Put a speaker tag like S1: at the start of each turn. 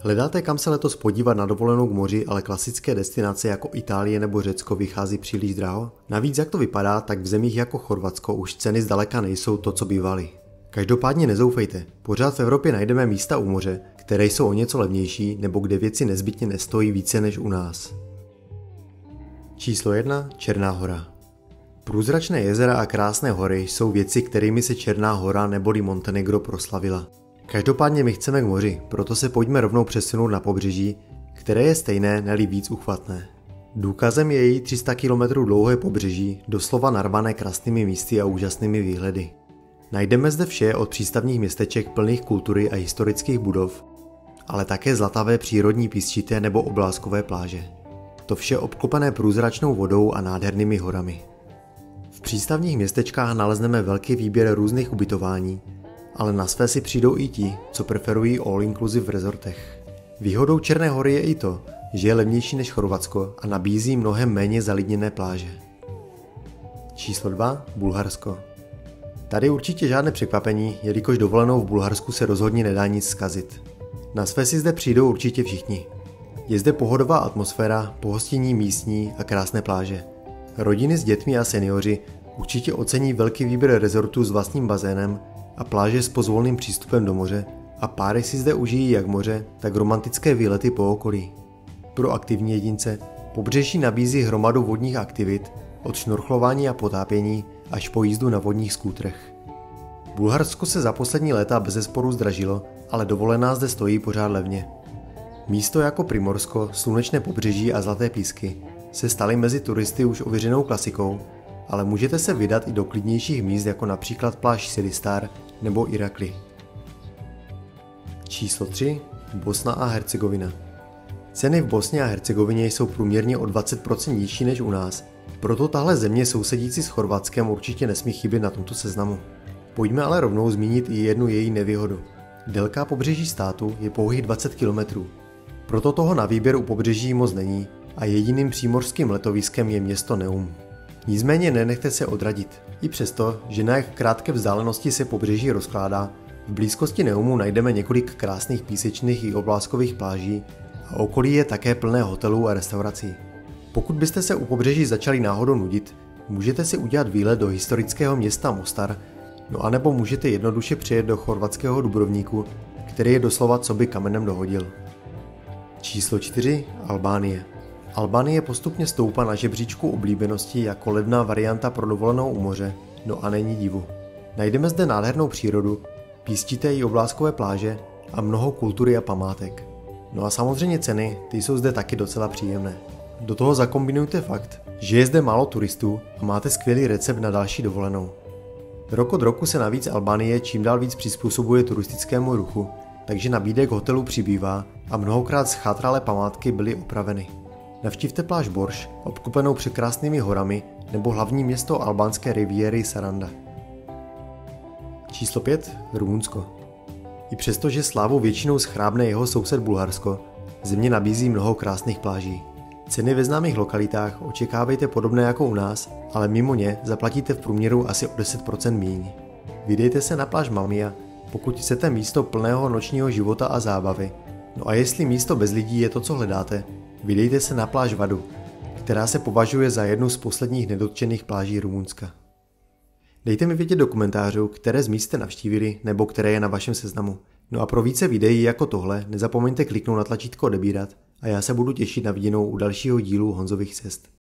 S1: Hledáte, kam se letos podívat na dovolenou k moři, ale klasické destinace jako Itálie nebo Řecko vychází příliš draho? Navíc jak to vypadá, tak v zemích jako Chorvatsko už ceny zdaleka nejsou to, co bývaly. Každopádně nezoufejte, pořád v Evropě najdeme místa u moře, které jsou o něco levnější nebo kde věci nezbytně nestojí více než u nás. Číslo 1. Černá Hora. Průzračné jezera a krásné hory jsou věci, kterými se Černá Hora neboli Montenegro proslavila. Každopádně my chceme k moři, proto se pojďme rovnou přesunout na pobřeží, které je stejné, ne-li víc uchvatné. Důkazem je její 300 km dlouhé pobřeží, doslova narvané krásnými místy a úžasnými výhledy. Najdeme zde vše od přístavních městeček plných kultury a historických budov, ale také zlatavé přírodní písčité nebo obláskové pláže. To vše obklopené průzračnou vodou a nádhernými horami. V přístavních městečkách nalezneme velký výběr různých ubytování, ale na své si přijdou i ti, co preferují all-inclusive v rezortech. Výhodou Černé Hory je i to, že je levnější než Chorvatsko a nabízí mnohem méně zalidněné pláže. Číslo 2. Bulharsko. Tady určitě žádné překvapení, jelikož dovolenou v Bulharsku se rozhodně nedá nic zkazit. Na své si zde přijdou určitě všichni. Je zde pohodová atmosféra, pohostinní místní a krásné pláže. Rodiny s dětmi a seniori určitě ocení velký výběr rezortů s vlastním bazénem a pláže s pozvolným přístupem do moře a páry si zde užijí jak moře, tak romantické výlety po okolí. Pro aktivní jedince pobřeží nabízí hromadu vodních aktivit, od šnorchlování a potápění až po jízdu na vodních skútrech. Bulharsko se za poslední léta bezesporu zdražilo, ale dovolená zde stojí pořád levně. Místo jako Primorsko, slunečné pobřeží a zlaté písky se staly mezi turisty už ověřenou klasikou, ale můžete se vydat i do klidnějších míst jako například pláž Silistar nebo Irakli. Číslo 3. Bosna a Hercegovina. Ceny v Bosně a Hercegovině jsou průměrně o 20% nižší než u nás, proto tahle země sousedící s Chorvatskem určitě nesmí chybět na tomto seznamu. Pojďme ale rovnou zmínit i jednu její nevýhodu. Délka pobřeží státu je pouhých 20 km. Proto toho na výběr u pobřeží moc není a jediným přímořským letoviskem je město Neum. Nicméně nenechte se odradit. I přesto, že na jak krátké vzdálenosti se pobřeží rozkládá, v blízkosti Neumu najdeme několik krásných písečných i obláskových pláží a okolí je také plné hotelů a restaurací. Pokud byste se u pobřeží začali náhodou nudit, můžete si udělat výlet do historického města Mostar, no anebo můžete jednoduše přijet do chorvatského Dubrovníku, který je doslova co by kamenem dohodil. Číslo 4. Albánie. Albánie postupně stoupá na žebříčku oblíbenosti jako levná varianta pro dovolenou u moře, no a není divu. Najdeme zde nádhernou přírodu, písčité i obláskové pláže a mnoho kultury a památek. No a samozřejmě ceny, ty jsou zde taky docela příjemné. Do toho zakombinujte fakt, že je zde málo turistů a máte skvělý recept na další dovolenou. Rok od roku se navíc Albánie čím dál víc přizpůsobuje turistickému ruchu, takže nabídek hotelů přibývá a mnohokrát schátralé památky byly opraveny. Navštivte pláž Borš, obklopenou překrásnými horami, nebo hlavní město albánské riviéry Saranda. Číslo 5. Rumunsko. I přesto, že slávu většinou schrábne jeho soused Bulharsko, země nabízí mnoho krásných pláží. Ceny ve známých lokalitách očekávejte podobné jako u nás, ale mimo ně zaplatíte v průměru asi o 10% míň. Vydejte se na pláž Mamia, pokud chcete místo plného nočního života a zábavy. No a jestli místo bez lidí je to, co hledáte, vydejte se na pláž Vadu, která se považuje za jednu z posledních nedotčených pláží Rumunska. Dejte mi vědět do komentářů, které z míst jste navštívili nebo které je na vašem seznamu. No a pro více videí jako tohle nezapomeňte kliknout na tlačítko odebírat a já se budu těšit na viděnou u dalšího dílu Honzových cest.